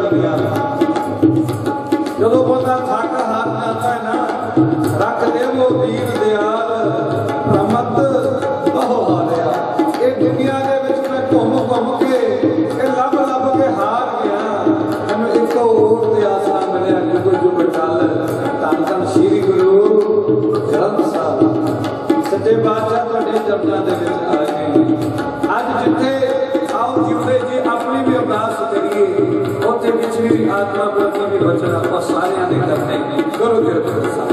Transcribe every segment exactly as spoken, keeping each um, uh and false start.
भरिया। जो बंदा थक हार जाता है ना, रख दे वो दीन दयाल रहमत बहु हालिया। ये दुनिया के विच मैं घूम घूम के ये लभ लभ के हार गया। मैनूं एक होर ते आसरा मिलिया कि कोई जो बटाल धन धन श्री गुरु ग्रंथ साहिब सच्चे बादशाह तुहाडे चरणां दे विच आए ने। अज जिथे आओ जिउंदे जी अपनी भी अरदास करिए, उत्थे पिछली आत्मा प्रति भी वचन आपां सारिआं दे करने गुरु किरपा साहिब।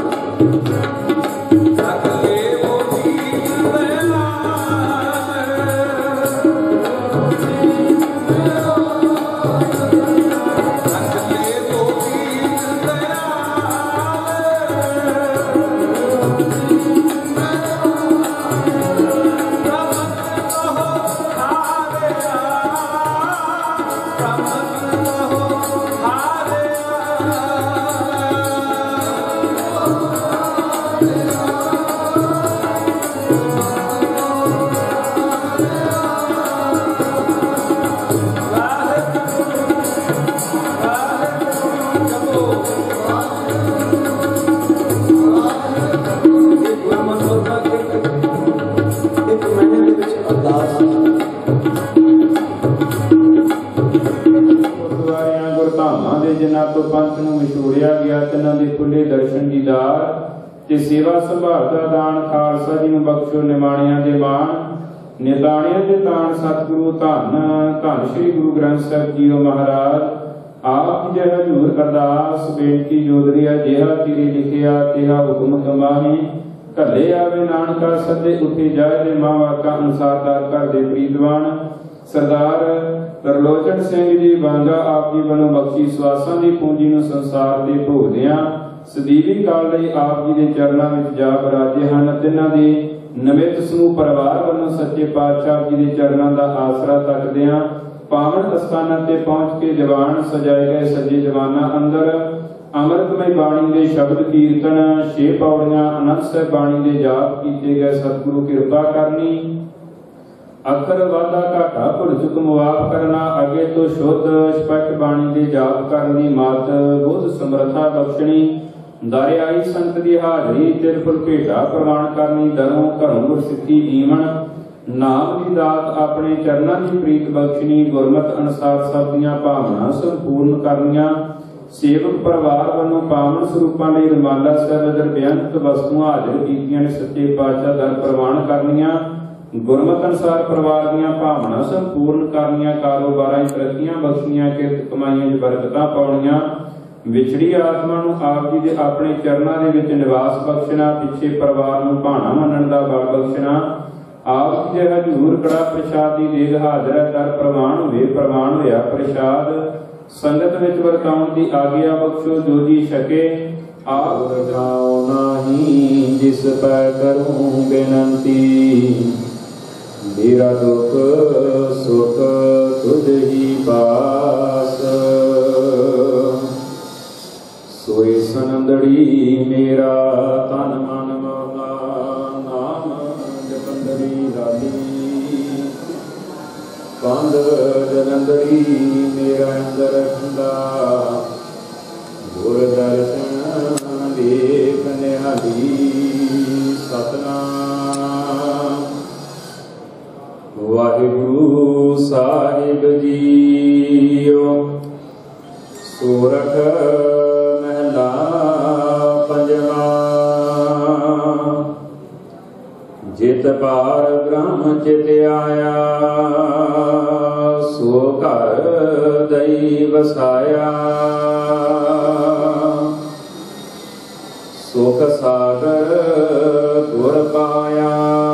जिन्हां तो पंथ नूं विछोड़िया गया, तिन्हां दे खुले दर्शन दीदार ते सेवा संभाल दा दान खालसा जी नूं बख्शो। निमाणियां दे मान निताणियां दे ताण सतगुरु धन धन श्री गुरु ग्रंथ साहिब जीओ महाराज। आप जय हजूर अरदास बेनती जोदरिया, जेहा तेरे लिखिया तेहा हुक्म कमाही। घले आवे नानका सदे उठे जाए दे मां वाका अनुसार दार कर दे प्रीतवान। सरदार तरलोचन सिंह जी बांगा आप जी वालों बख्शी सवासां दी पूंजी नूं संसार दे भोगदियां सਦੀवी काल लई आप जी दे चरणां विच जा बराजे हन। तिन्हां दी नमित समूह परिवार वालों सच्चे पातशाह जी दे चरणां दा आसरा तकदियां पावन अस्थानां ते पहुंच के दीवान सजाए गए सजे दीवानां अंदर अमृतमय बाणी दे शब्द कीर्तन छे पौड़ियां अनंत साहिब बाणी दे जाप कीते गए। सतगुरु किरपा करनी अखर वादा घाटा भुल चुक मुआफ करना। अगे तो शुद्ध स्पष्ट बाणी दे जाप करनी मात बुद्ध समर्था बख्शनी। दरियाई संत दी हाजरी तिरफुल भेटा प्रवान करनी। दरों घरों गुरसिੱਖੀ जीवन नाम दी दात अपने चरणां दी प्रीत बख्शनी। गुरमत अनुसार सब दीआं भावनां संपूर्ण करनियां। सेवक परिवार वालों पावन स्वरूपां लई रमाला साहिब अदर बेअंत वस्तुआं हाजिर कीतियां ने। सच्चे पातशाह दर प्रवान करनियां। गुरमत अनुसार परिवार दीआं भावनां संपूर्ण करनियां। कारोबारां च तरक्कियां बख्शनियां। किरत कमाईआं च बरकतां पाउणियां। विछड़ी आत्मा नूं आप जी दे अपने चरणां दे विच निवास बख्शना। पिछे परिवार नूं भाणा मनण दा बल बख्शना। आप जी दे हजूर कड़ा प्रसाद दी देग हाज़र है। दर प्रवान होवे प्रवान होया प्रसाद। संगत विच वरताउण दी आग्या बख्शो जो जी सके। आप जाओ नाही जिस पै करूं बेनंती। मेरा दुख सुख तुझ ही पास। सोए सनंदड़ी मेरा तन मन मौला। नाम जपंदड़ी लाली कंद जलंदड़ी मेरा अंदर खंदा। गुर दर्शन देख निहाली सतनाम। वाहिगुरु साहिब जीओ। सोरठ महला पंजवा। जित पार ब्रह्म चित आया। सो घर दई वसाया। सुख सागर गुर पाया।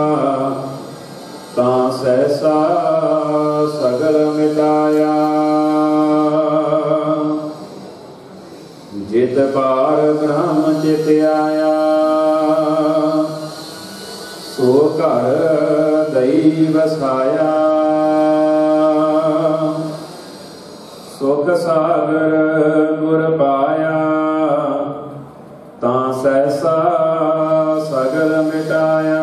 तां सहसा सगल मिटाया। जित पार ब्रह्म चित आया। सो घर दई वसाया। सुख सागर गुर पाया। तां सहसा सगल मिटाया।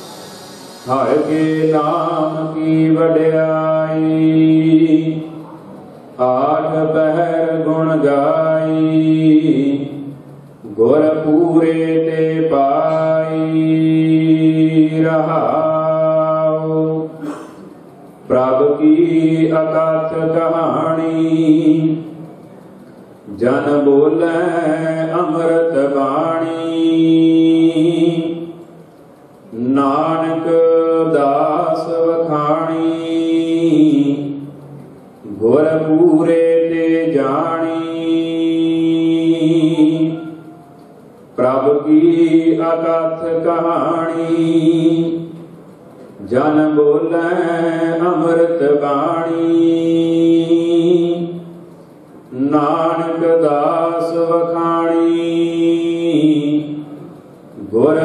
हर के नाम की वड्याई। आठ पहर गुण गाई गुर पूरे ते पाई रहाओ। प्रभ की अकथ कहानी जन बोले अमृत बाणी। नानक दास वखाणी गुर पूरे ते जानी। प्रभ की अकथ कहानी जन बोले अमृत बाणी। नानक दास वखाणी गुर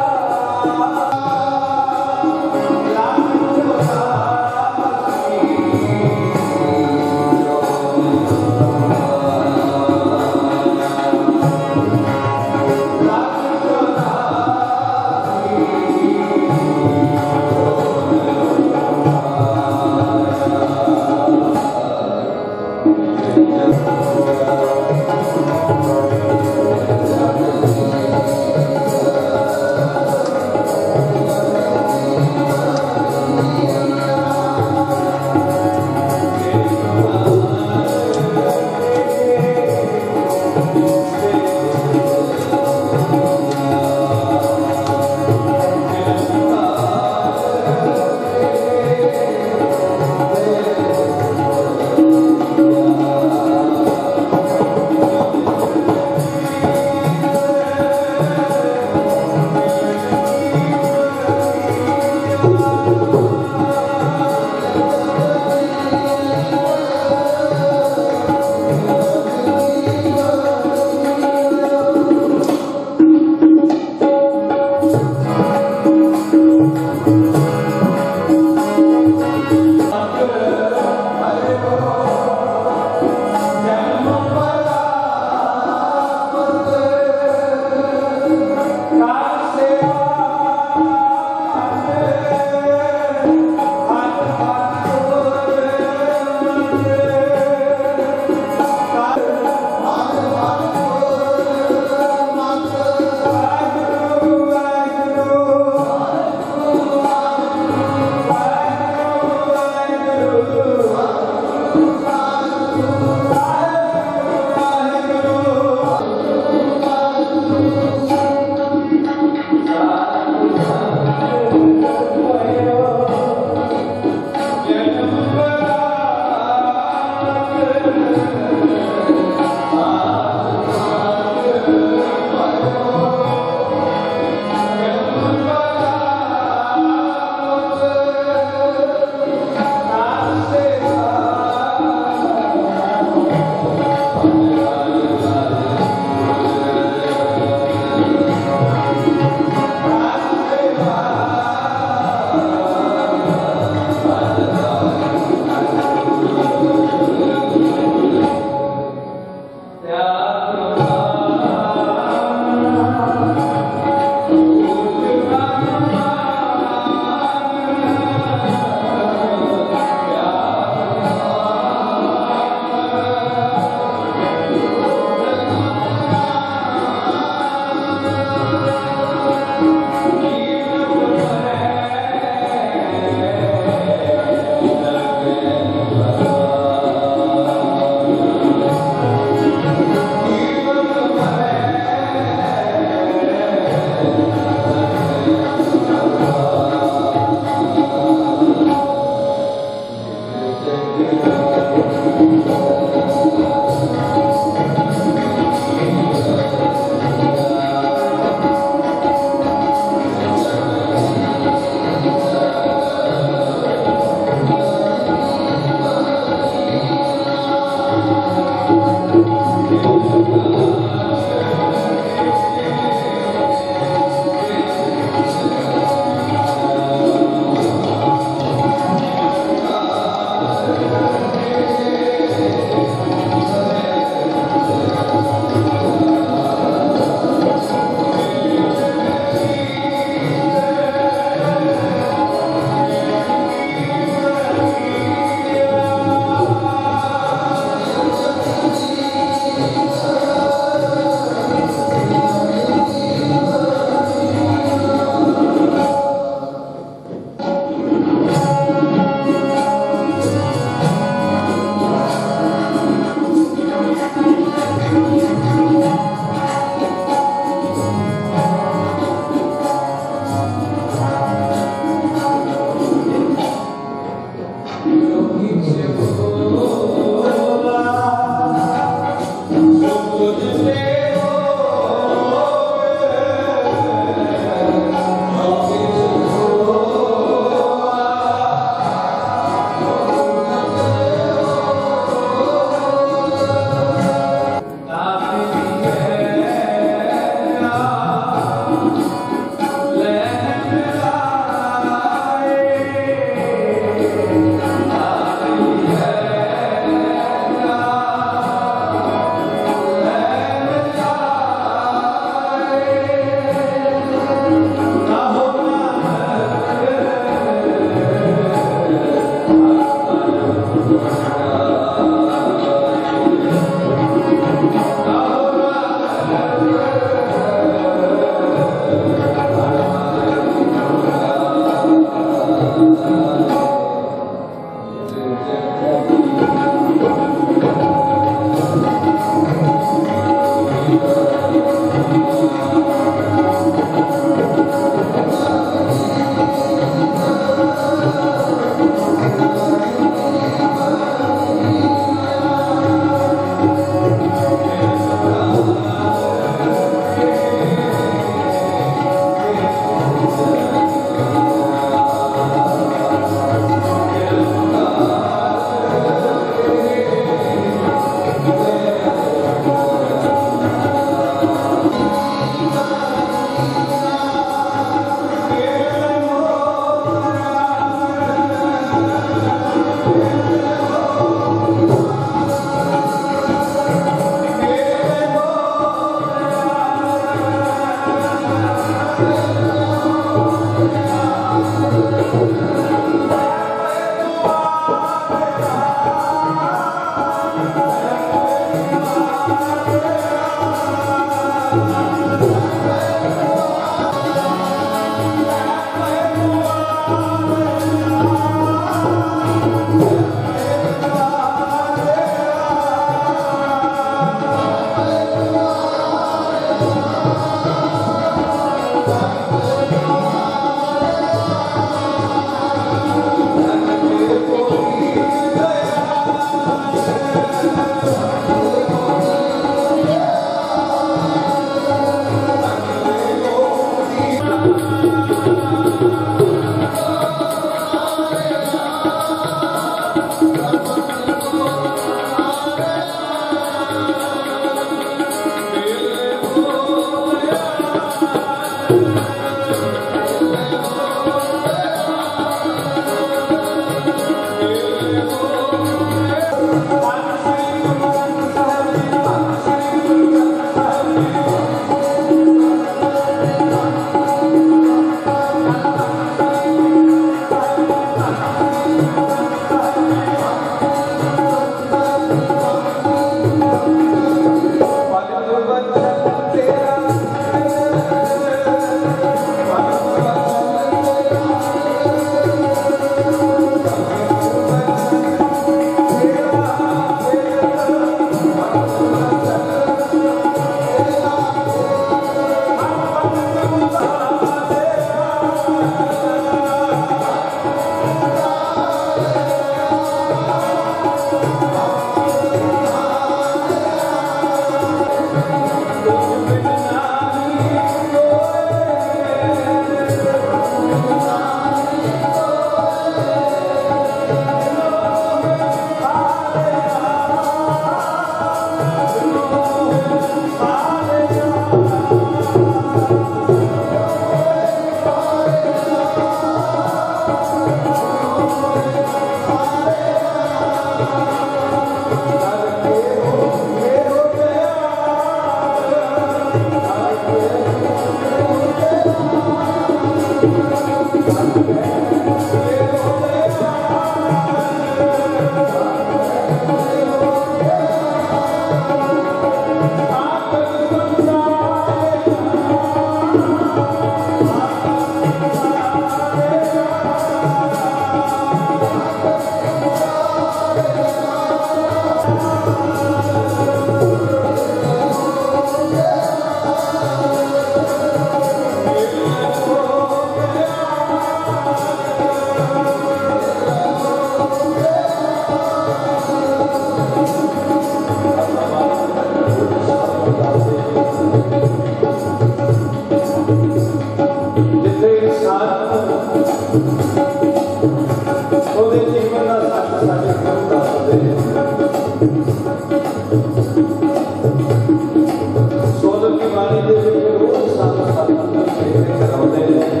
सोलह की वाणी के रोज सात सात कराते हैं।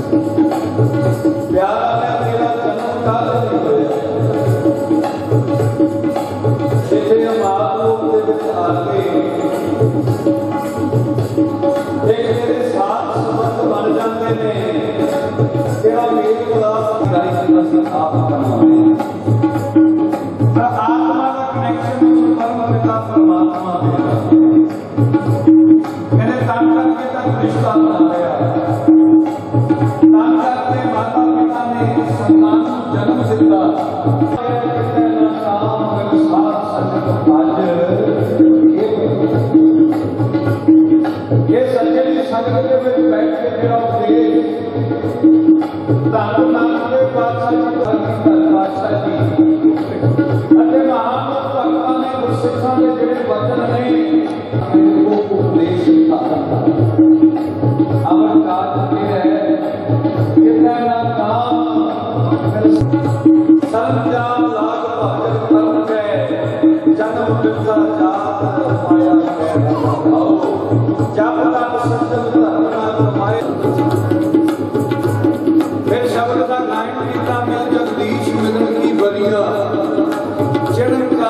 प्यारा मैं तेरा जन्म काल नहीं होया, इसे हम आप लोग के विच आके एक मेरे साथ संबंध बन जाते हैं। तेरा मेल मिलाप गायकी ਅਸੀਂ आप करवाए आत्मा का कनेक्शन परम पिता परमात्मा देगा। मैंने तन करके तक रिश्ता बनाया, तन करके माता पिता ने संतान को जन्म दिता। ये सच्चे संगत के विच बैठ के मेरा उपदेश धन नाम के बादशाह बादशाह जी महान भक्तों ने गुरसिखा के ਜਿਹੜੇ वचन ने मेरे को उपदेश दिया। अमर काज के है कितना ना काम संजाम लाग भजन करम के जन्म मृत्यु जात माया के आओ जब तक सज्जन धर्म ना कमाए। फिर शब्द का गायन कीता मैं जगदीश मिलन की बलिया जन्म का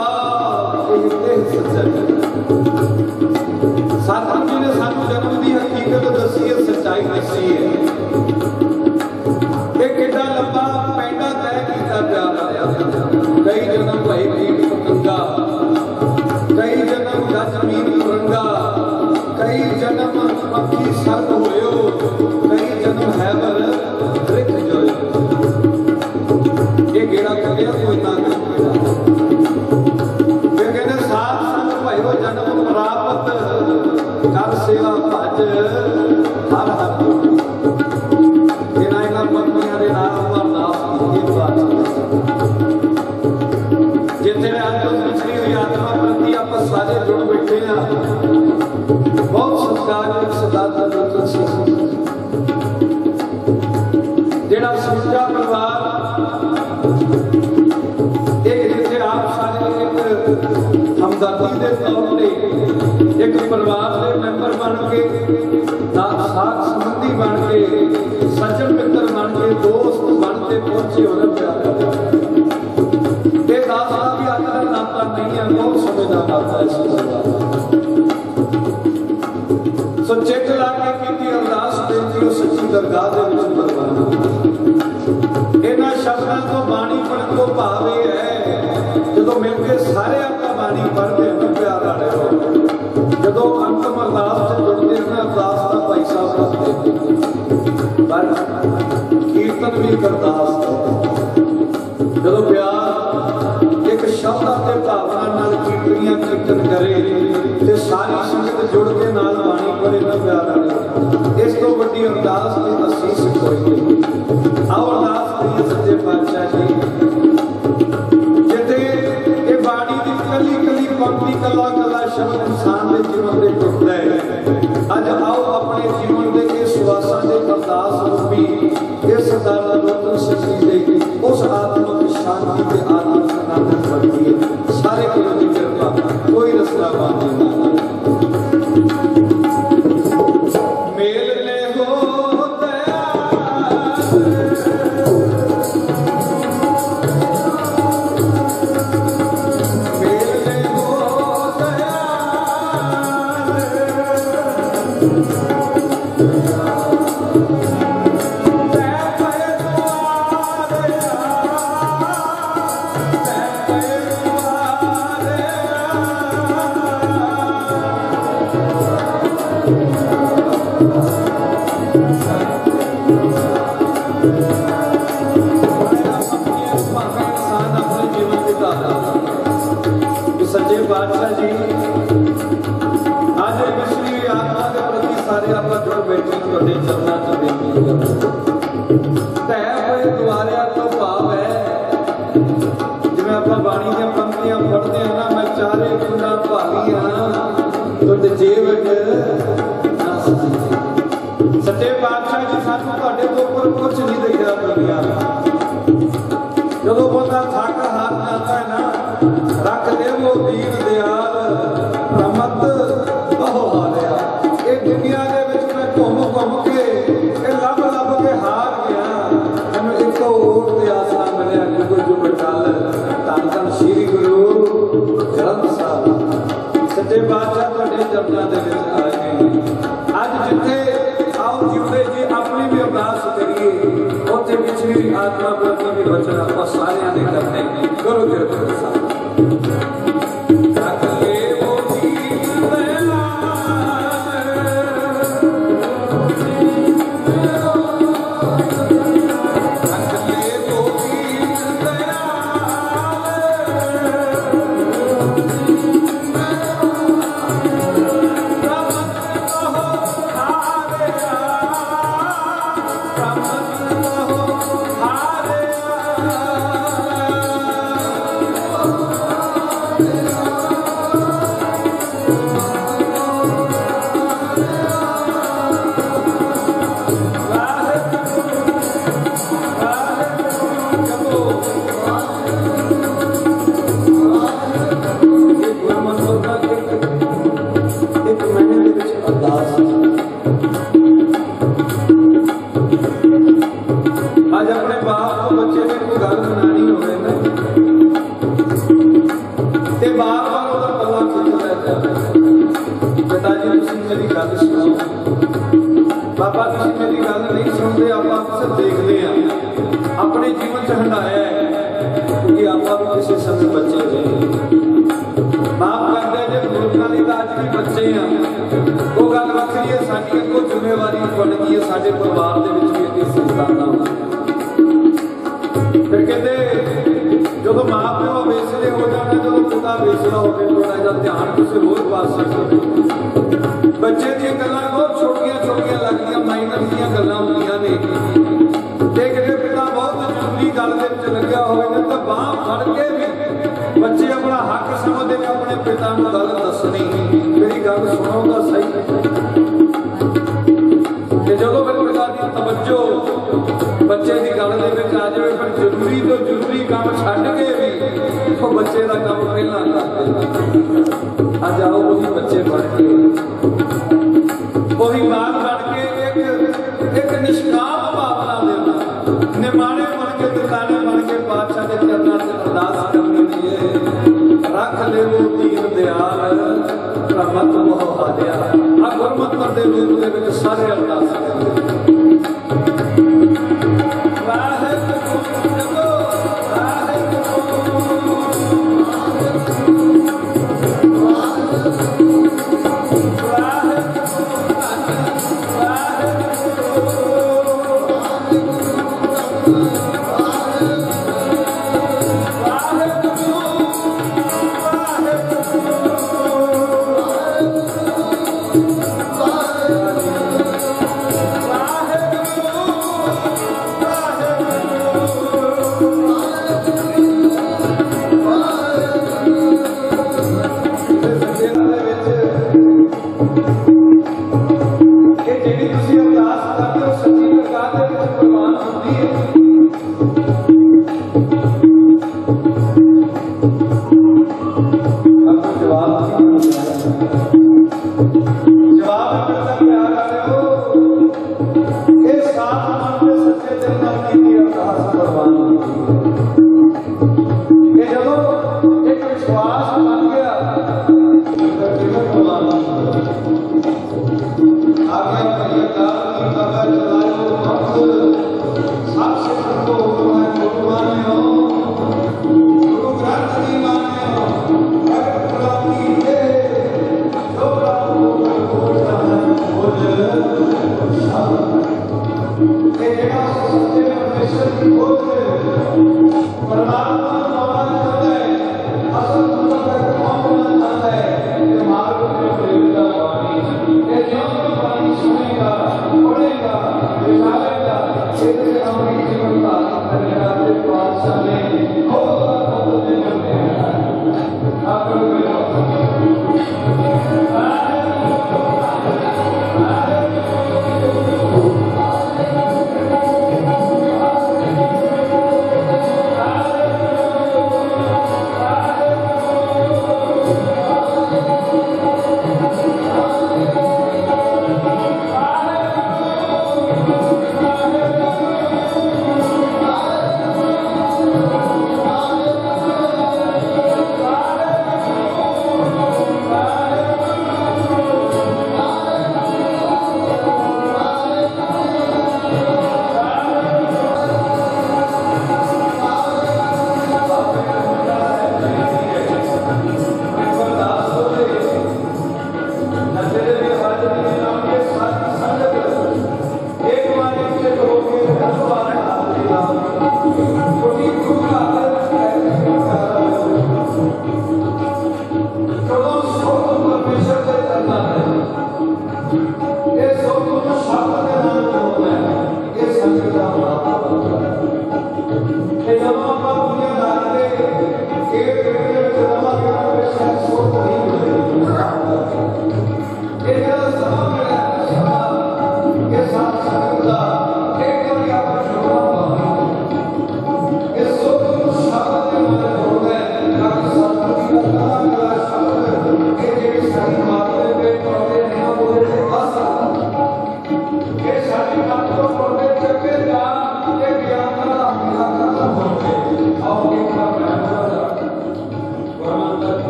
सतगुरु जी ने सानू जन्म की हकीकत दसी है, सच्चाई दसी है। एक कितना लंबा पैंडा तय किया प्यारा, कई जन्म भाई मीट पतंगा, कई जन्म गज मीर मुरंगा, कई जन्म पक्षी सर्प होयो, कई जन्म हैबर रिख जोयो। ये गेड़ा करिया कोई ना जन्म प्राप्त कर सेवा भज हर हर इन्होंने पंक्तियों के नाम अरदास की जिथे अज पिछली हुई आत्मा प्रति आप सारे जुड़ बैठे हैं। बहुत संस्कार सरदार दौलत सिंह जिहड़ा समूचा परिवार एक जिथे आप सारे एक हमदर्दी के तौर पर एक परिवार के मैंबर बन के साथ संबंधी बन के सज्जन मित्र बन के दोस्त बन के पहुंचे होने प्यार ये दाता भी अज का नाता नहीं है, बहुत समय का नाता है। सो चेक ला के की अरदास बेनती सच्ची दरगाह के विच परवाना इन्हां शब्दां तो बाणी पढ़न को भाव ये है जो मिलकर सारे आपका बाणी पढ़ते हैं प्यार वाले जो अंतिम अरदास से जुड़ते हैं अरदास का पैसा पर कीर्तन भी अरदास जो प्यार एक शब्द के भावना कीर्तनियां कीर्तन करे तो सारी संगत जुड़ के नाल बाणी पढ़े ना प्यार वाले इस तो बड़ी अरदास की असीस कोई नहीं। आओ अरदास करिए सच्चे पातशाह जी कली कली पंक्ति कला कला शब्द इंसान के जीवन में टुटता है। अज आओ अपने जीवन के इस वासा के अरदास रूपी इस सरदार दौलत सिंह जी के उस आत्मिक शांति के आत्मिक सनातन बनती है। सारे गुरु की कृपा कोई रसना बांधे ना मेल ले हो सच्चे बादशाह जी आज पिछली आत्मा के प्रति सारे आप जुड़ बैठे थोड़े चरणों च बेनती तय हुए द्वारिया तो भाव है जिवें आप बाणी दी पंक्तियां पढ़ते हैं ना मैं चारे कुंडा भाली हाँ तो जेब सच्चे बादशाह जी सानू तुहाडे तो उपर कुछ नहीं दिखा दुनिया जो बंदा थक हार जाता है ना रख दे वो दीन दयाल रहमत बहु हालिया। ये दुनिया के विच मैं घूम घूम के लभ लभ के हार गया। मैनूं एक होर ते आसरा मिलिया कि कोई जो बटाल धन धन श्री गुरु ग्रंथ साहब सच्चे बादशाह तुहाडे चरनां दे विच आ गए। अज जिथे आओ जिउंदे जी अपनी भी अरदास करिए, उत्थे पिछली आत्मा प्रति भी वचन आपां सारिआं ने करने। करो किरपा साहब।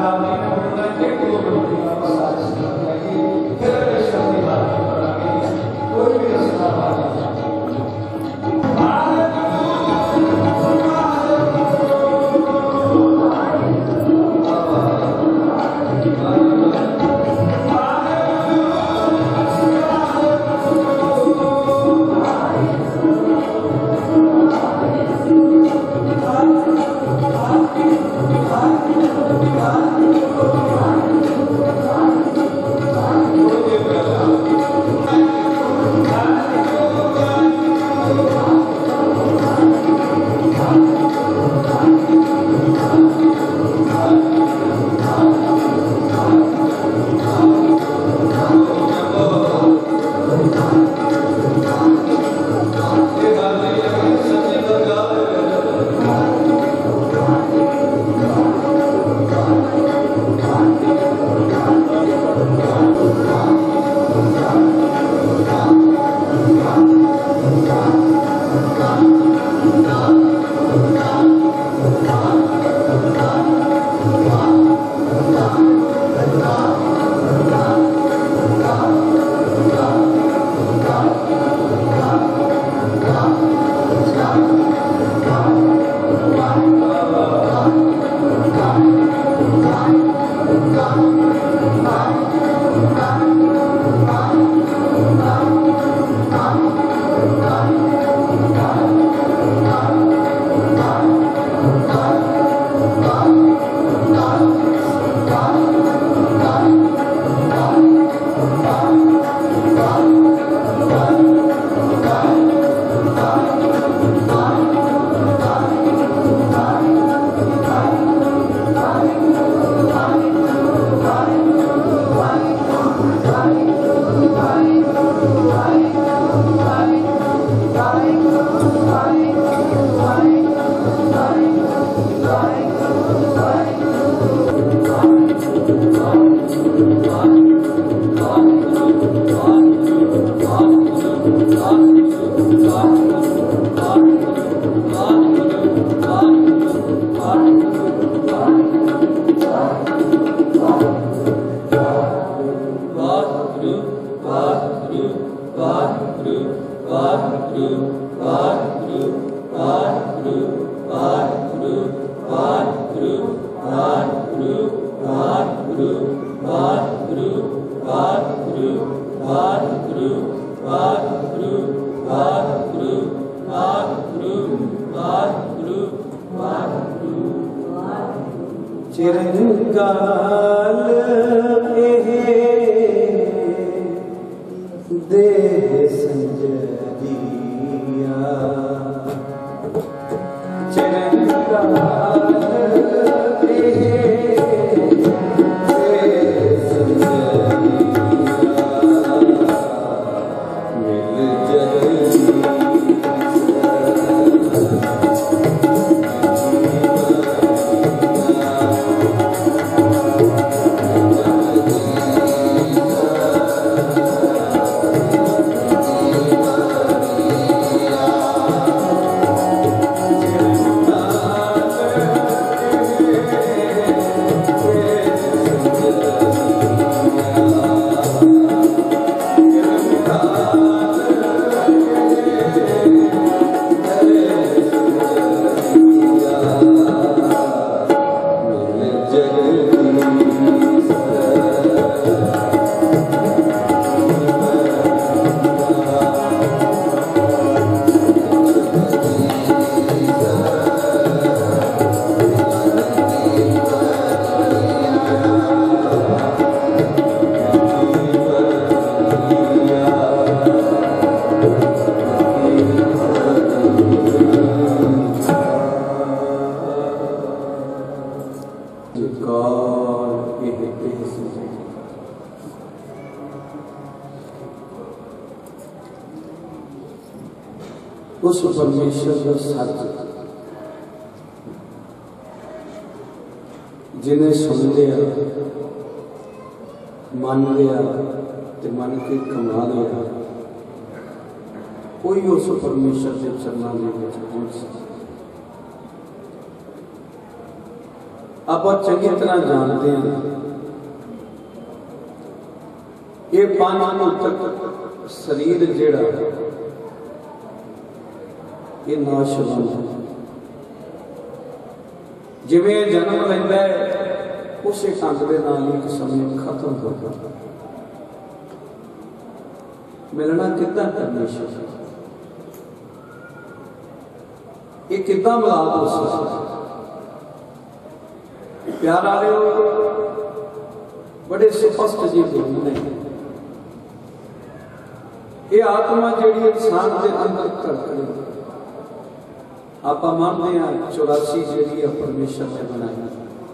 उस परमेश्वर का सच जिन्हें सुन लिया, मान लिया, ते मन के कमा लिया, कोई उस परमेश्वर के चरणों में पहुंच सकता। ਆਪਾਂ ਚੰਗੀ ਤਰ੍ਹਾਂ ਜਾਣਦੇ ਹਾਂ ਇਹ ਪੰਜ ਭੌਤਿਕ ਸਰੀਰ ਜਿਹੜਾ ਇਹ ਨਾਸ਼ਵਾਨ ਹੈ। ਜਿਵੇਂ ਜਨਮ ਲੈਂਦਾ ਹੈ ਉਸੇ ਢੰਗ ਦੇ ਨਾਲ ਇੱਕ ਸਮੇਂ ਖਤਮ ਹੋ ਜਾਂਦਾ। ਮਿਲਣਾ ਕਿੱਦਾਂ ਪਰਮੇਸ਼ਰ, ਇਹ ਕਿੱਦਾਂ ਮਿਲਾਪ ਹੋ ਸਕਦਾ। ਪਿਆਰ ਵਾਲਿਓ बड़े स्पष्ट जी बोलने ये आत्मा जी इंसान के अंदर धड़कनी आप मानते हैं चौरासी जी परमेश्वर ने बनाई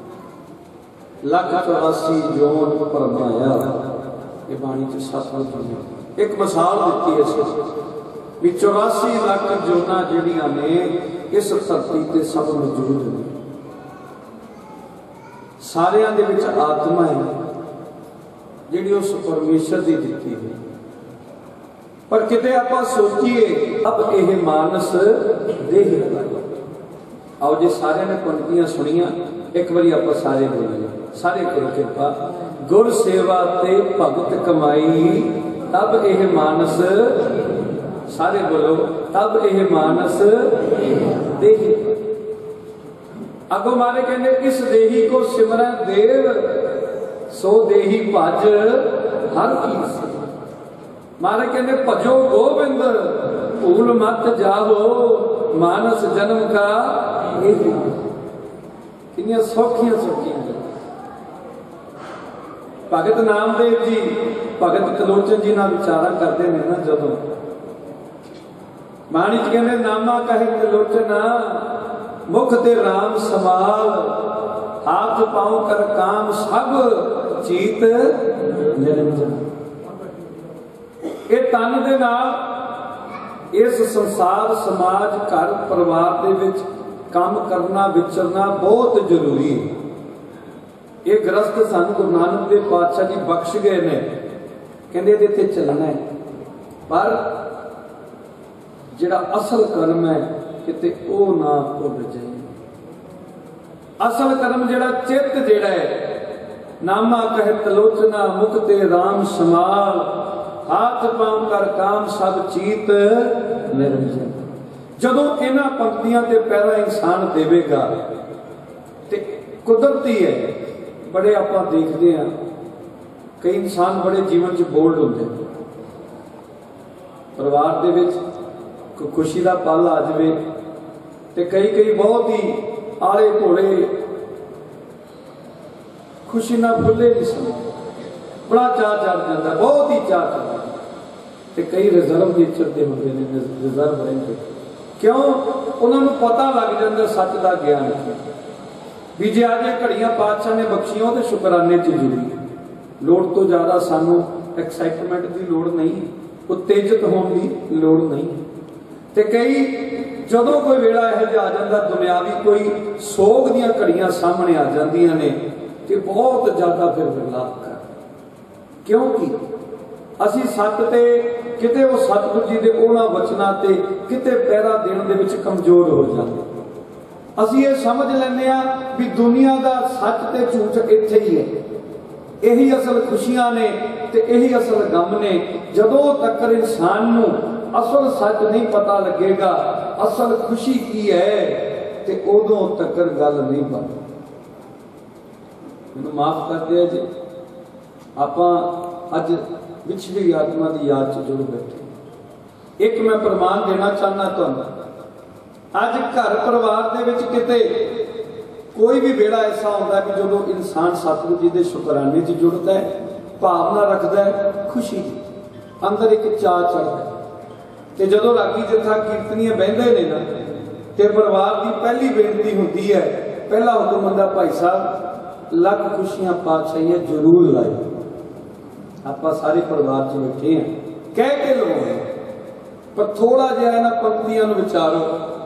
लख चौरासी जोन पर बनाया ये बाणी च सत एक मिसाल दी है भी चौरासी लख जोना जड़ियां ने इस धरती ते सब मौजूद ने सारियां दे विच आत्मा है जिहड़ी उस परमेश्वर दी दित्ती है पर किते आपां सोचीए अब यह मानस देह आओ जी सारे ने पंक्तियां सुनिया एक बारी आप सारे बोलिए सारे करो कृपा गुर सेवा ते भगत कमाई तब यह मानस सारे बोलो तब यह मानस देह अगो मारे कहने इस देही को सिमरन देव सो देही भज हर की मारे कहने भजो गोविंद भूल मत जाओ मानस जन्म का कितनी सौखियां सौखियां भगत नामदेव जी भगत त्रिलोचन जी नाल विचारा करते हैं ना जदों बाणी च कहने नामा कहे त्रिलोचना मुख ते राम समाल हाथ पांव कर काम सब चीत निरंजन ये तन दे नाल इस संसार समाज घर परिवार दे विच काम करना विचरना बहुत जरूरी है। ये ग्रस्त सन गुरु नानक देव पातशाह जी बख्श गए ने कहंदे इहदे ते चलना है पर जिहड़ा असल कर्म है किते ओ ना भुल जाए। असल कर्म जिहड़ा चित्त जिहड़ा है नामा कहे त्रिलोचना मुख ते राम समाल हाथ पांव कर काम सब चीत निरंजन जदों इन्हां पंक्तियां ते पहला इंसान देवेगा ते कुदरती है बड़े आपां देखते हैं कई इंसान बड़े जीवन च बोल्ड होंदे परिवार दे विच कोई खुशी का पल आ जाए तो कई कई बहुत ही आले भोले खुशी ना भुले नहीं सन बड़ा चाह चढ़ जाता बहुत ही चाह चढ़ तो कई रिजर्व नेचर के होंगे ने रिजर्व रहते क्यों उन्होंने पता लग जाता सच का ज्ञान भी जे आज घड़ियां पातशाह ने बख्शियां तो शुकराने च जुड़ी लोड़ तो ज्यादा सानू एक्साइटमेंट की लोड़ नहीं उत्तेजित होने की लोड़ नहीं ते कई जदों कोई वेला यह आ जाता दुनियावी कोई सोग दियां घड़ियां सामने आ जांदियां ने ते बहुत ज्यादा फिर विलाप कर क्योंकि असी सत ते किते वो सतगुरु जी दे ओना वचना ते किते पैरा देण दे विच कमजोर हो जाते असी ये समझ लैंदे आ भी दुनिया दा सच ते झूठ इत्थे ही है यही असल खुशियां ने ते यही असल गम ने जदों तक इंसान नूं असल सच नहीं पता लगेगा असल खुशी की है ते उदों तक गल नहीं बनती। मैनूं माफ कर दिया जी आपां अज पिछली आत्मा की याद च जुड़ बैठे। एक मैं प्रमाण देना चाहना तुहानूं अज घर परिवार दे विच किते कोई भी वेला ऐसा होंदा कि जदों इंसान सतगुरु जी के शुकराने च जुड़ता है भावना रखता है खुशी अंदर एक चाह चढ़ता है ते जदों रागी जत्था कीर्तनियां बहिंदे ने ना ते परिवार की पहली बेनती होती है पहला हुक्म हुंदा भाई साहब लख खुशियां पातशाही जरूर लाई आपां सारे परिवार च बैठे हैं कह के लोग पर थोड़ा जिहा इन्हां पंक्तियां नूं विचारो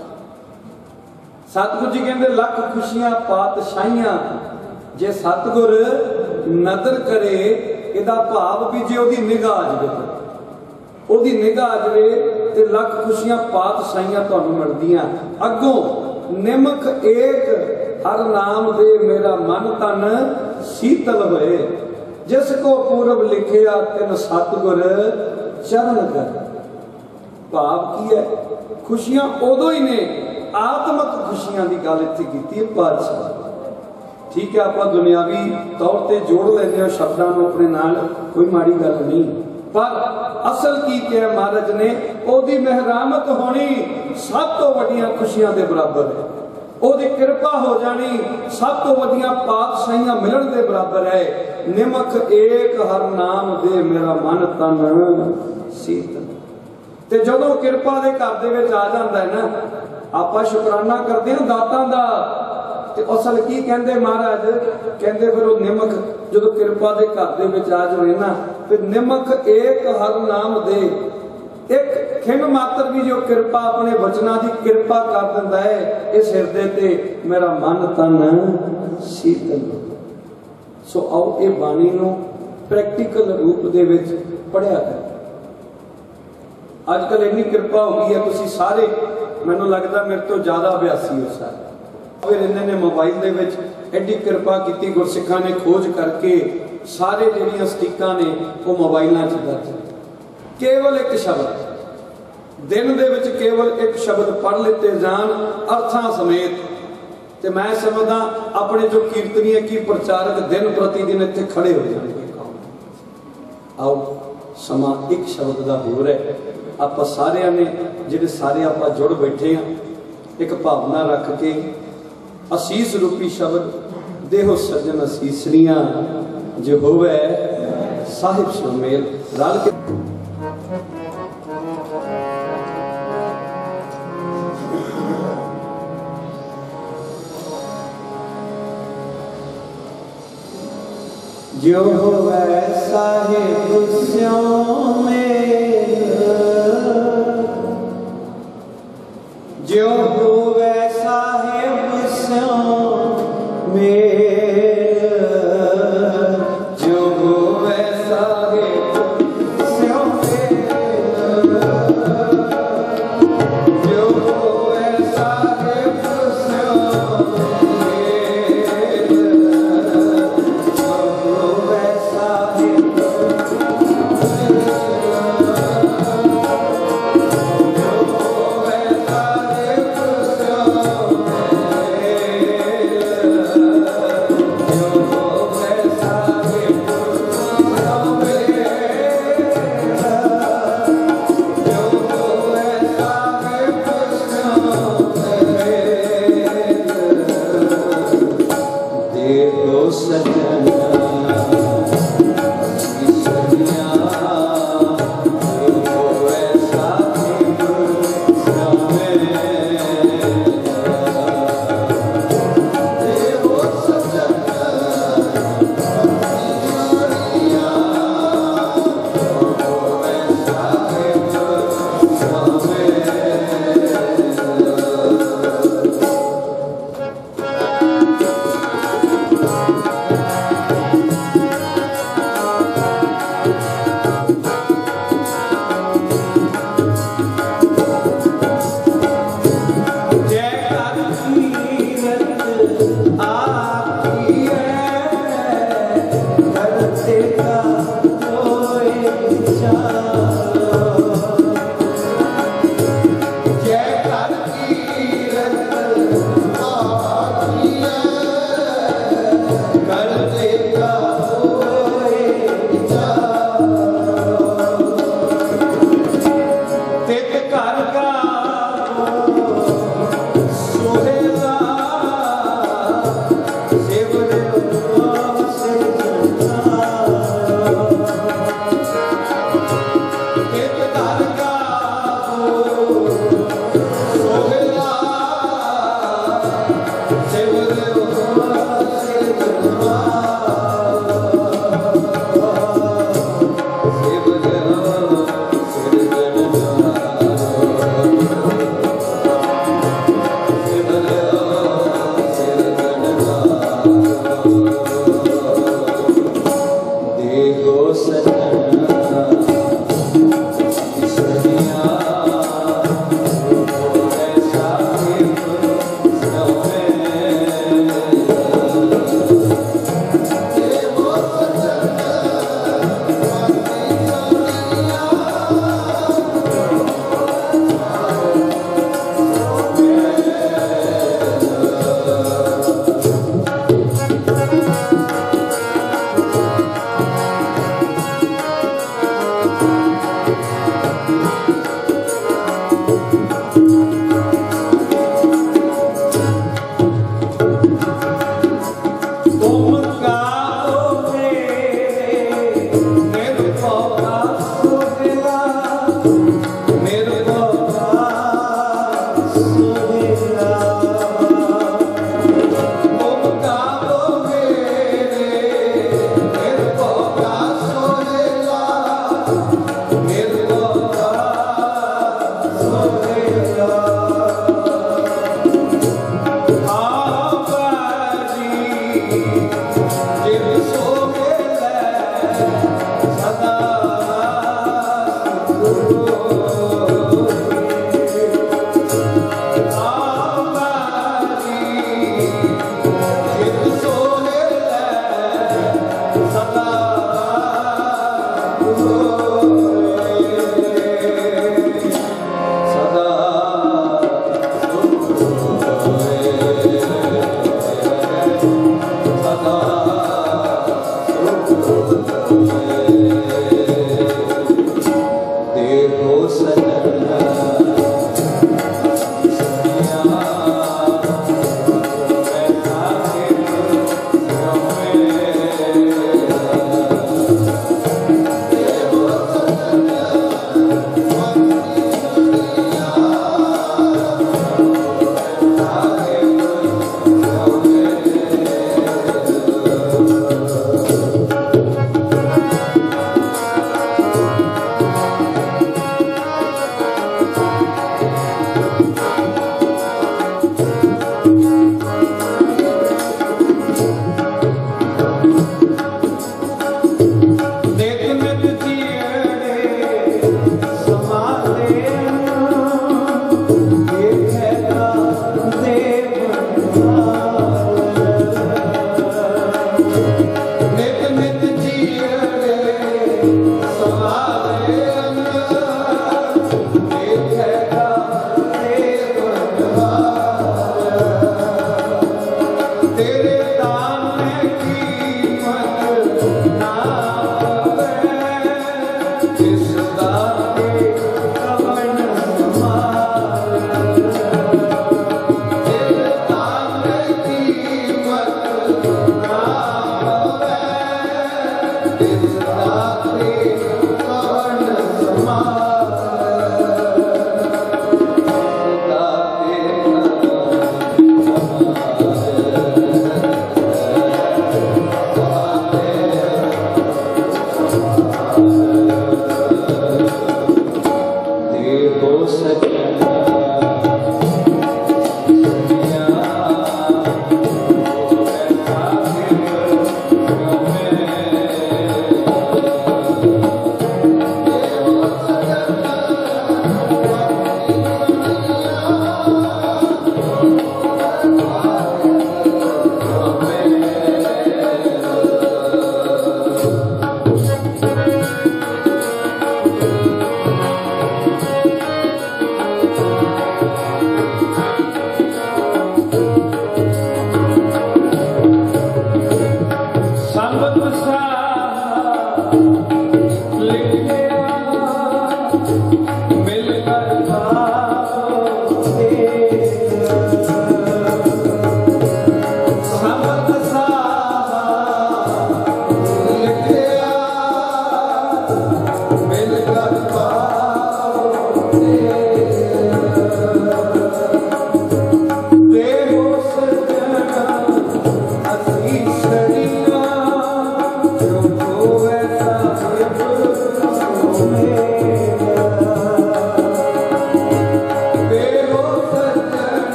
सतगुरु जी कहंदे लख खुशियां पातशाहियां जे सतगुर नदर करे इहदा भाव भी जे ओहदी निगाह आ जाए ओहदी निगाह आ जाए ते लख खुशियां पातशाहियां तुहानूं मिलदियां अगों निमक एक हर नाम दे मेरा मन तन शीतल होए, जिसको पूरब लिखिया तिन सतगुर चरण कर। भाव की है, खुशियां उदों ही ने, आत्मक खुशियां की गल इत्थे कीती है पातशाह। ठीक है, आप दुनियावी तौर पर जोड़ लेंगे शब्दों को अपने नाल, कोई माड़ी गल नहीं, पर असल की क्या महाराज ने ओदी मेहरामत होनी सब तो वड्डियां खुशियां दे बराबर है, ओदी कृपा हो जानी सब तो वड्डियां पातशाहियां मिलन दे बराबर है। निमक एक हर नाम दे मेरा मन तन शीतल। ते जदों कृपा दे घर दे विच आ जांदा है ना, आपां शुकराना करदे हां दातां दा, ते असल की कहंदे महाराज, कहंदे फिर वो निमक जदों कृपा दे घर दे विच आ जाए ना, फिर निमक एक हर नाम दे, एक खिन मात्र भी जो कृपा अपने वचना की कृपा कर दिंदा है, इस हिरदे ते मेरा मन तन शीतल। सो आओ ये बाणी नूं प्रैक्टिकल रूप दे विच पढ़िया कर। अजकल इन्नी कृपा हो गई है, तुसीं सारे मैनूं लगदा मेरे तो ज्यादा अभ्यासी हो सारे, फिर इन्होंने मोबाइल दे विच एडी कृपा की, गुरसिखां ने खोज करके सारे जिहड़ियां स्टिकां ने वो मोबाइलों च दर्ज, केवल एक शब्द दिन दे विच केवल एक शब्द पढ़ लेते जान अर्थां समेत, ते मैं समझदा अपने जो कीर्तनीय की प्रचारक दिन प्रतिदिन इत्थे खड़े हो जाएंगे। आओ समा एक शब्द का होर है, आप सारिਆਂ ने जिहड़े सारे आप जुड़ बैठे हैं, एक भावना रख के असीस रूपी शब्द देहो सज्जन असीसरियां जो होवे साहिब सुमेल रल के। जो होवे साहिब सुमेल, जो होवे साहिब सुमेल, जो होवे साहिब सुमेल, जो होवे साहिब सुमेल, जो होवे साहिब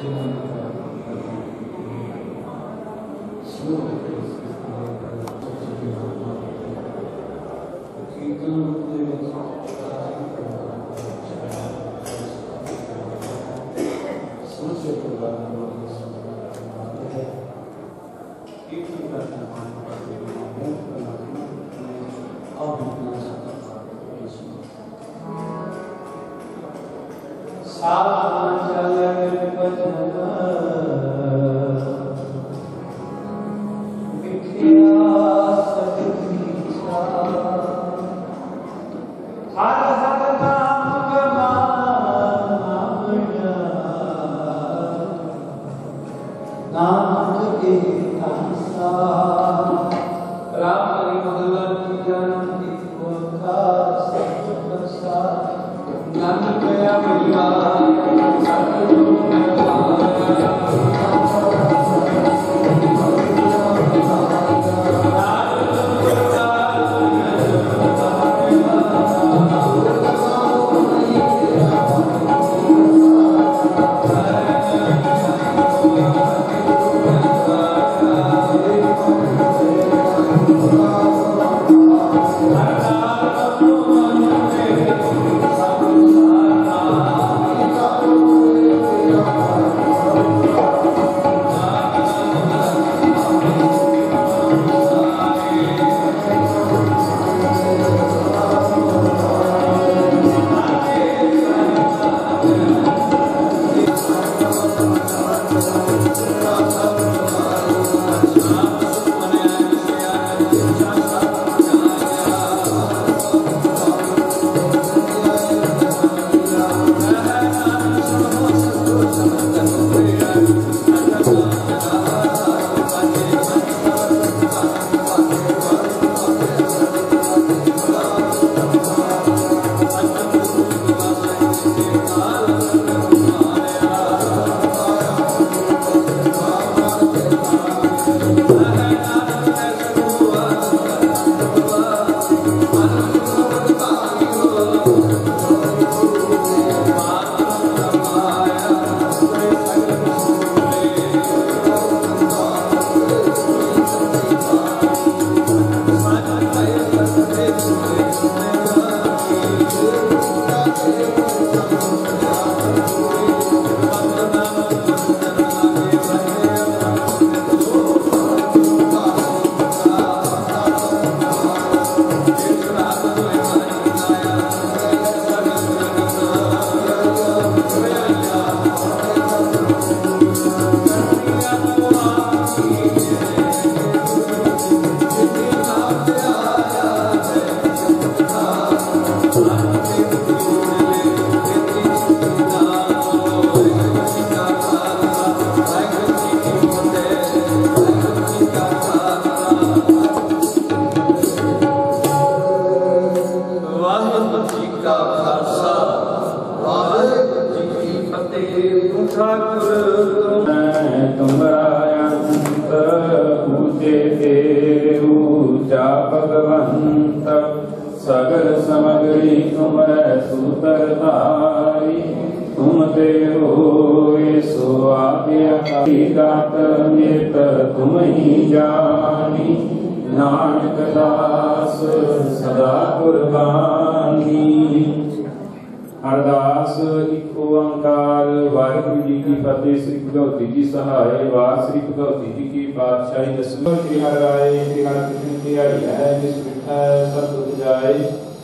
अरदास एक ओंकार वाहिगुरु जी की फतेह। श्री भगवती जी सहाय वार श्री भगवती जी की पातशाही दसवें श्री हर राय श्री हर कृष्ण की हरि है जिस बिठा सब दुख जाए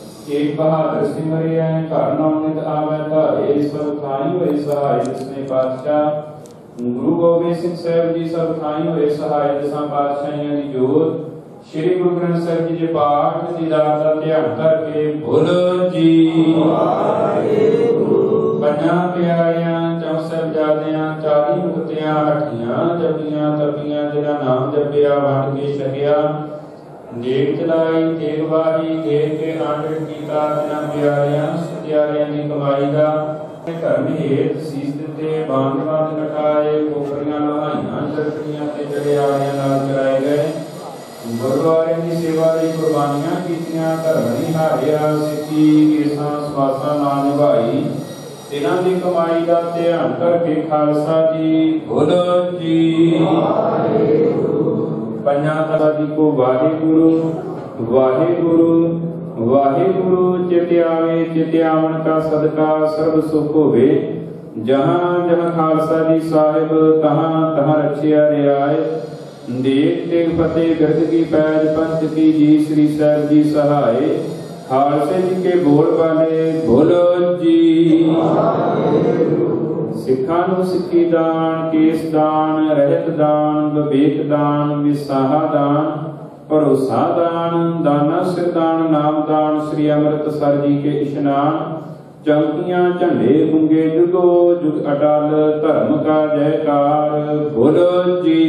एक बहादुर सिमरि है घर नाम नित आवे धारे सब थाई होए सहाय दसवें पातशाह गुरु गोबिंद सिंह साहब जी सब थाई होए सहाय दसां पातशाहियां दी जोत श्री गुरु ग्रंथ साहिब जी के पाठ की दात का ध्यान करके बोलो जी पंजा प्यारियां चौ साहिबजादियां चाली मुक्तियां अठियां जपियां तपियां जिन्हां नाम जपिया वंड के छकिया देख चलाई देख बारी देख के आंडर कीता जिन्हां प्यारियां सत्यारियां की कमाई का घर में हेठ सीस दिते बांध बांध कटाए कोकरियां लहाइयां चरखड़ियां ते चढ़े आलियां नाल चराए गए गुरुद्वारे की सेवा दी कुर्बानियां कीतियां धर्म नहीं हारिया सिੱਖੀ केसां ਸਵਾਸਾਂ ਨਾਲ ਨਿਭਾਈ तिन्हां दी कमाई का ध्यान करके खालसा जी बोलो जी। पंजां तत्तां दी को वाहिगुरु वाहिगुरु वाहिगुरु। चित आवे चित आवन का सदका सर्व सुख होवे। जहाँ जहाँ खालसा जी साहिब तहाँ तहाँ रखिया रियाए। देख तेग फतेह बिरद की पैज पंच की जी श्री साहिब जी सहाय। खालसे जी के बोल वाले बोलो जी। सिखां नूं सिक्खी दान केस दान रहत दान विवेक दान विसाहा दान भरोसा दान दाना सिर दान नाम दान श्री अमृतसर जी के इशनान। चौकियां झंडे गुंगे जुगो जुग अटल धर्म का जयकार बोलो जी।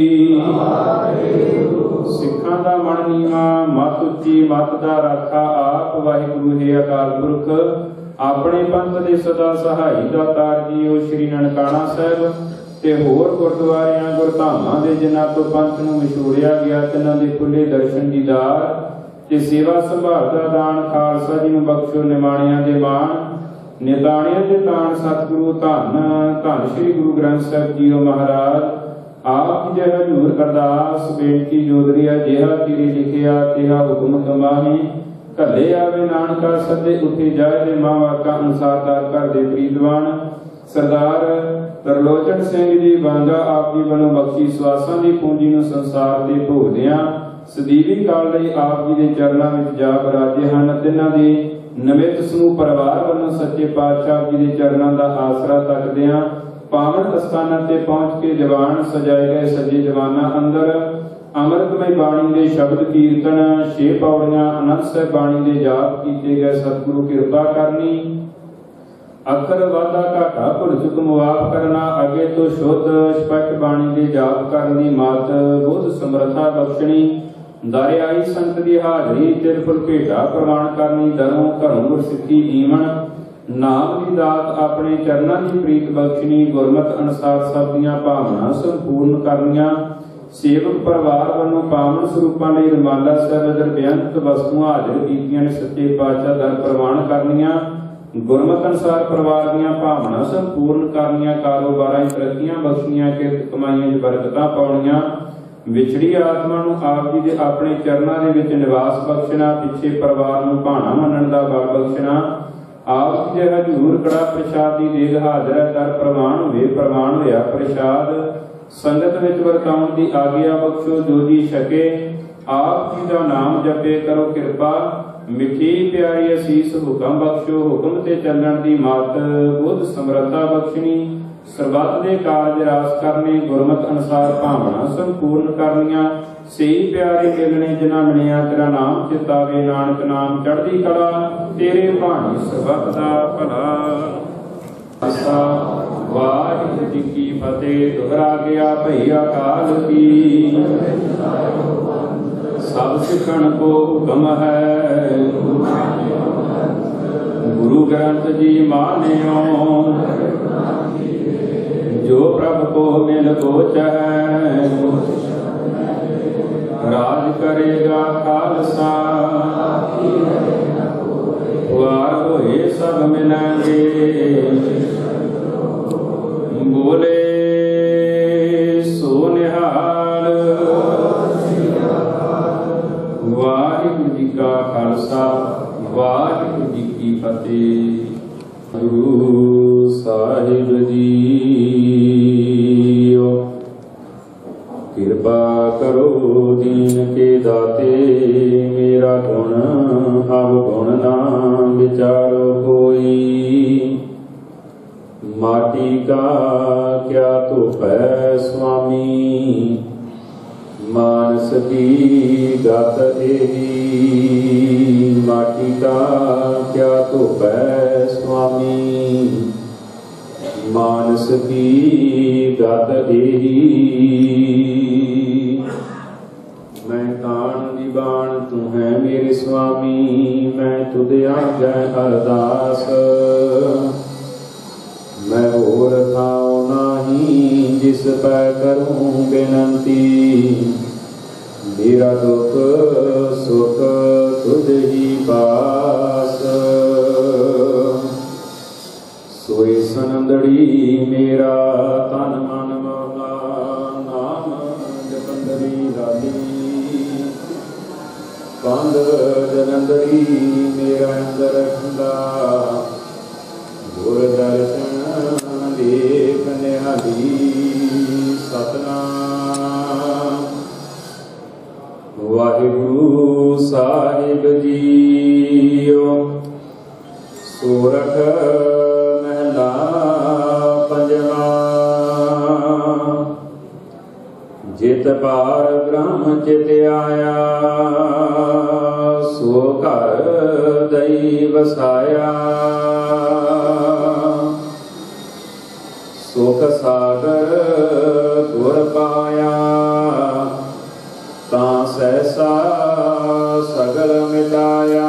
सिखां दा मन नीवा मत उच्ची मत दा राखा आप। वाहिगुरु है अकाल पुरख अपने पंथ दे सदा सहाई दातार जीओ। श्री ननकाना साहिब ते होर गुरद्वारियां गुरधामां दे जिन्हां तो पंथ नूं विछोड़िया गया तिन्हां दे खुले दर्शन दीदार ते सेवा संभाल दा दान खालसा जी नूं बख्शो निमाणियां दे मान। निताणियां दे ताण सतगुरु धन धन श्री गुरु ग्रंथ साहिब जीओ महाराज। आप जी हजूर अरदास बेनती जोदरिया जिहा तिरे लिखिया तिहा हुक्म कमाही। घले आवे नानका सदे उठे जाए दे मां वाका अनुसार दार कर दे प्रीतवान। सरदार तरलोचन सिंह जी बांगा आप जी वलों बख्शी सवासां दी पूंजी नूं संसार ते भोगदियां सਦੀवी काल लई आप जी दे चरनां विच जा बराजे हन। तिन्हां दी नमित समूह परिवार वलों सच्चे पातशाह जी दे चरनां दा आसरा तकदियां पावन अस्थानां ते पहुंच के जवान सजाए गए सजे जवानां अंदर अमृतमय बाणी दे शब्द कीर्तन छे पौड़ियां अनंत साहिब बाणी दे जाप कीते गए। सतगुरु कृपा करनी अखर वादा घाटा भुल चुक मुआफ करना। अगे तो शुद्ध स्पष्ट बाणी दे जाप करनी मात बुद्ध समर्था बख्शनी। दरियाई संत दी हाजरी तिरफुल भेटा प्रवान करनी। दरों घरों गुरसिੱਖੀ ईमन नाम दी दात अपने चरनां दी प्रीत बख्शनी। गुरमत अनुसार सब दीआं भावनां संपूर्ण करनियां। सेवक परिवार वालों पावन स्वरूपां लई रमाला साहिब अदर बेअंत वस्तुआं हाजिर कीतियां ने सच्चे पातशाह दर प्रवान करनियां। गुरमत अनुसार परिवार दीआं भावनां संपूर्ण करनियां। कारोबारां च तरक्कीआं बख्शनियां। किरत कमाईआं च बरकतां पाउणियां। विछड़ी आत्मा नूं आप जी दे अपने चरनां दे विच निवास बख्शना। पिछे परिवार नूं भाणा मनण दा बल बख्शना। आप जी दे हजूर कड़ा प्रसाद दी देग हाज़र है दर प्रवान होवे प्रवान होया प्रसाद। संगत विच वरताउण दी आग्या बख्शो जो जी छके। आप जी दा नाम जपे करो कृपा मिठी प्यारी असीस हुक्म बख्शो। हुक्म ते चलण दी मत बुद्ध समर्था बख्शनी। सरबत दे कारज रास करने गुरमत अनुसार भावना संपूर्ण करनियां। सही प्यारे मिलने जिन्हां मिलिया तेरा नाम चितावे नानक नाम चढ़दी कला तेरे भाणी सरबत दा भला। वाहिगुरू जी की फतेह। दोहरा गया भई अकाल की सब सिखण को हुक्म है। गुरु ग्रंथ जी मानियो जो प्रभु को मिल गोच है। राज करेगा खालसा वार होए सब मिलेंगे। बोले सो निहाल। वाहिगुरू जी का खालसा वाहिगुरू जी की फतेह। गुरु साहिब जी कृपा करो दीन के दाते। मेरा गुण अब गुण ना विचारो कोई। माटी का क्या तो है स्वामी मानस की गात एही। माटी का क्या तो है स्वामी मानस की गात एही। मैं तान दीवान तू है मेरे स्वामी। मैं तुद आज्ञा अरदास। मैं होर थाओ नाही जिस पै करूं बेनंती। मेरा दुख सुख तुझ ही पास। सोए ਸਨੰਦੜੀ ਮੇਰਾ ਤਨ ਮਨ ਮੋਨਾ ਨਾਮ ਜਪੰਦੜੀ ਰਾਧੀ ਕੰਧ ਜਲੰਦੜੀ ਮੇਰਾ ਅੰਦਰ ਖੰਦਾ ਗੁਰ ਦਰਸ਼ਨ ਦੇਖ ਨਿਹਾਲੀ ਸਤਨਾਮ ਵਾਹਿਗੁਰੂ ਸਾਹਿਬ ਜੀਓ। ਸੋਰਠ ਮਹਿਲਾ ਪੰਜਵਾ। ਜਿਤ ਪਾਰ ਬ੍ਰਹਮ ਚਿਤ ਆਇਆ ਸੋ ਘਰ ਦਈ ਵਸਾਇਆ। ਸੁਖ ਸਾਗਰ ਗੁਰ ਪਾਇਆ ਤਾਂ ਸਹਿਸਾ ਸਗਲ ਮਿਟਾਇਆ।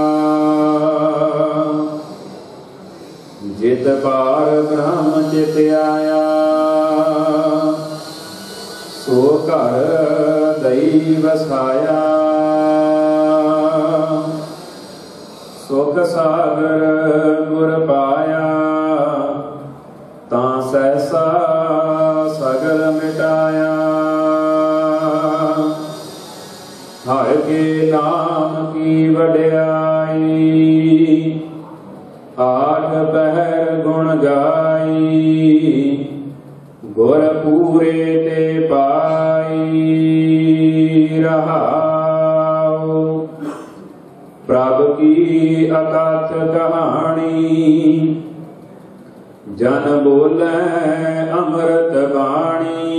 ਜਿਤ ਪਾਰ ਬ੍ਰਹਮ ਚਿਤ ਆਇਆ ਸੋ ਘਰ ਦਈ ਵਸਾਇਆ। ਸੁਖ ਸਾਗਰ ਗੁਰ ਪਾਇਆ ਤਾਂ ਸਹਿਸਾ ਸਗਲ ਮਿਟਾਇਆ। ਹਰਿ ਕੇ ਨਾਮ ਕੀ ਵਡਿਆਈ ਆਠ ਪਹਿਰ ਗੁਣ ਗਾਈ। ਗੁਰ ਪੂਰੇ ਤੇ ਪਾਈ ਰਹਾਉ। ਪ੍ਰਭ ਕੀ ਅਕਥ ਕਹਾਣੀ ਜਨ ਬੋਲੇ ਅੰਮ੍ਰਿਤ ਬਾਣੀ।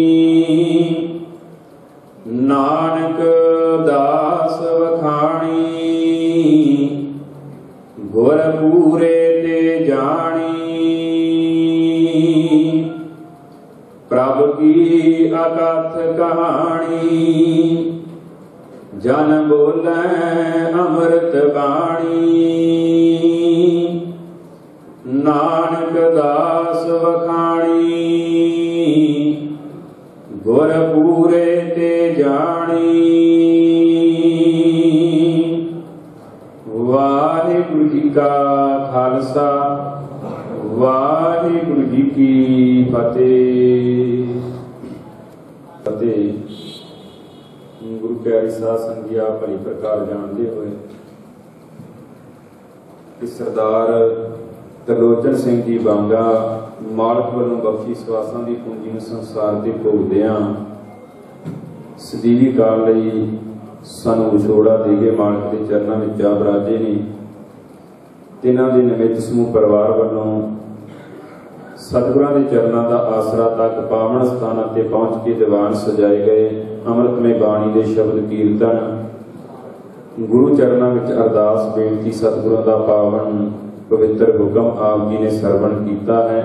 ਨਾਨਕ ਦਾਸ ਵਖਾਣੀ ਗੁਰ ਪੂਰੇ ਤੇ ਜਾਣੀ। ਪ੍ਰਭ ਕੀ ਅਕਥ ਕਹਾਣੀ ਜਨ ਬੋਲੇ ਅੰਮ੍ਰਿਤ ਬਾਣੀ। ਨਾਨਕ ਦਾਸ ਵਖਾਣੀ ਗੁਰ ਪੂਰੇ ਤੇ ਜਾਣੀ। ਵਾਹਿਗੁਰੂ ਜੀ ਕਾ ਖਾਲਸਾ ਵਾਹਿਗੁਰੂ ਜੀ ਕੀ ਫਤਿਹ। ਫਤਿਹ। ਗੁਰੂ ਪਿਆਰੀ ਸਾਧ ਸੰਗਿਆ ਭਲੀ ਪ੍ਰਕਾਰ ਜਾਣਦੇ ਹੋਏ ਕਿ ਸਰਦਾਰ ਤਰਲੋਚਨ ਸਿੰਘ ਜੀ ਬਾਂਗਾ ਮਾਲਕ ਵੱਲੋਂ ਬਖਸ਼ੀ ਸਵਾਸਾਂ ਦੀ ਪੂੰਜੀ ਨੂੰ ਸੰਸਾਰ ਤੇ ਭੋਗਦਿਆਂ ਸਦੀਵੀ ਕਾਲ ਲਈ ਸਾਨੂੰ ਵਿਛੋੜਾ ਦੇ ਕੇ ਮਾਲਕ ਦੇ ਚਰਨਾਂ ਵਿੱਚ ਜਾ ਬਰਾਜੇ ਨੇ। ਤਿੰਨਾਂ ਦੇ ਨਿਮਿਤ ਸਮੂਹ ਪਰਿਵਾਰ ਵੱਲੋਂ ਸਤਿਗੁਰਾਂ ਦੇ ਚਰਨਾਂ ਦਾ ਆਸਰਾ ਤੱਕ ਪਾਵਨ ਸਥਾਨਾਂ ਤੇ ਪਹੁੰਚ ਕੇ ਦੀਵਾਨ ਸਜਾਏ ਗਏ। ਅੰਮ੍ਰਿਤਮਈ ਬਾਣੀ ਦੇ ਸ਼ਬਦ ਕੀਰਤਨ ਗੁਰੂ ਚਰਨਾਂ ਵਿੱਚ ਅਰਦਾਸ ਬੇਨਤੀ ਸਤਿਗੁਰਾਂ ਦਾ ਪਾਵਨ ਪਵਿੱਤਰ ਹੁਕਮ ਆਪ ਜੀ ਨੇ ਸਰਵਣ ਕੀਤਾ ਹੈ।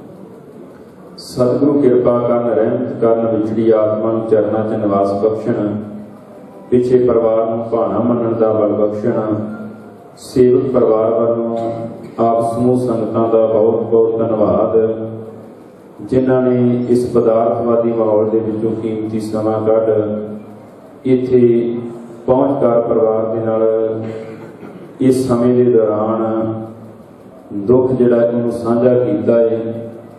ਸਤਿਗੁਰੂ ਕਿਰਪਾ ਕਰਨ ਰਹਿਮਤ ਕਰਨ ਵਿਛੜੀ ਆਤਮਾ ਨੂੰ ਚਰਨਾਂ 'ਚ ਨਿਵਾਸ ਬਖਸ਼ਣ। ਪਿੱਛੇ ਪਰਿਵਾਰ ਨੂੰ ਭਾਣਾ ਮੰਨਣ ਦਾ ਬਲ ਬਖਸ਼ਣ। ਸੇਵਕ ਪਰਿਵਾਰ ਵੱਲੋਂ ਆਪ ਸਮੂਹ ਸੰਗਤਾਂ ਦਾ ਬਹੁਤ ਬਹੁਤ ਧੰਨਵਾਦ ਜਿਨ੍ਹਾਂ ਨੇ ਇਸ ਪਦਾਰਥਵਾਦੀ ਮਾਹੌਲ ਦੇ ਵਿੱਚੋਂ ਕੀਮਤੀ ਸਮਾਂ ਕੱਢ ਇੱਥੇ ਪਹੁੰਚ ਕਰ ਪਰਿਵਾਰ ਦੇ ਨਾਲ ਇਸ ਸਮੇਂ ਦੇ ਦੌਰਾਨ ਦੁੱਖ ਜਿਹੜਾ ਇਹਨੂੰ ਸਾਂਝਾ ਕੀਤਾ ਹੈ।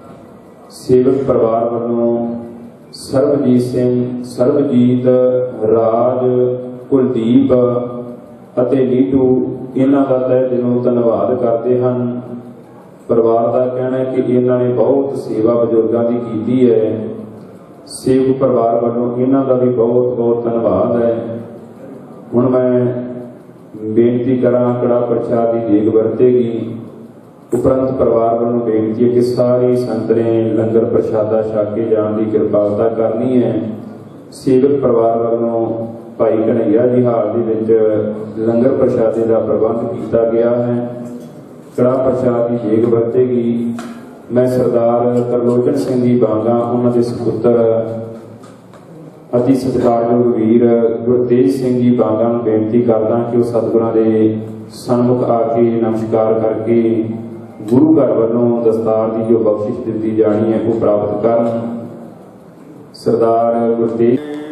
ਸੇਵਕ ਪਰਿਵਾਰ ਵੱਲੋਂ ਸਰਬਜੀਤ ਸਿੰਘ, ਸਰਬਜੀਤ, ਰਾਜ, ਕੁਲਦੀਪ ਅਤੇ ਨੀਟੂ ਇਹਨਾਂ ਦਾ ਤਹਿ ਦਿਲੋਂ ਧੰਨਵਾਦ ਕਰਦੇ ਹਨ। ਪਰਿਵਾਰ ਦਾ ਕਹਿਣਾ ਹੈ ਕਿ ਇਹਨਾਂ ਨੇ ਬਹੁਤ ਸੇਵਾ ਬਜ਼ੁਰਗਾਂ ਦੀ ਕੀਤੀ ਹੈ। ਸੇਵਕ ਪਰਿਵਾਰ ਵੱਲੋਂ ਇਹਨਾਂ ਦਾ ਵੀ ਬਹੁਤ ਬਹੁਤ ਧੰਨਵਾਦ ਹੈ। ਹੁਣ ਮੈਂ ਬੇਨਤੀ ਕਰਾਂ ਕੜਾ ਪ੍ਰਸ਼ਾਦ ਦੀ ਦੇਗ ਵਰਤੇਗੀ। ਉਪਰੰਤ ਪਰਿਵਾਰ ਵੱਲੋਂ ਬੇਨਤੀ ਹੈ ਕਿ ਸਾਰੀ ਸੰਗਤ ਨੇ ਲੰਗਰ ਪ੍ਰਸ਼ਾਦਾ ਛਕ ਕੇ ਜਾਣ ਦੀ ਕਿਰਪਾਲਤਾ ਕਰਨੀ ਹੈ। ਸੇਵਕ ਪਰਿਵਾਰ ਵੱਲੋਂ ਭਾਈ ਕਨ੍ਹਈਆ ਜੀ ਹਾਲ ਦੇ ਵਿੱਚ ਲੰਗਰ ਪ੍ਰਸ਼ਾਦੇ ਦਾ ਪ੍ਰਬੰਧ ਕੀਤਾ ਗਿਆ ਹੈ। ਕੜਾ ਪ੍ਰਸ਼ਾਦ ਦੀ ਦੇਗ ਵਰਤੇਗੀ। ਮੈਂ ਸਰਦਾਰ ਤਰਲੋਚਨ ਸਿੰਘ ਜੀ ਬਾਂਗਾ ਉਹਨਾਂ ਦੇ ਸਪੁੱਤਰ ਅਤੀ ਸਤਿਕਾਰਯੋਗ ਵੀਰ ਗੁਰਤੇਜ ਸਿੰਘ ਜੀ ਬਾਂਗਾ ਨੂੰ ਬੇਨਤੀ ਕਰਦਾ ਕਿ ਉਹ ਸਤਿਗੁਰਾਂ ਦੇ ਸਨਮੁਖ ਆ ਕੇ ਨਮਸਕਾਰ ਕਰਕੇ ਗੁਰੂ ਘਰ ਵੱਲੋਂ ਦਸਤਾਰ ਦੀ ਜੋ ਬਖਸ਼ਿਸ਼ ਦਿੱਤੀ ਜਾਣੀ ਹੈ ਉਹ ਪ੍ਰਾਪਤ ਕਰਨ। ਸਰਦਾਰ ਗੁਰਤੇਜ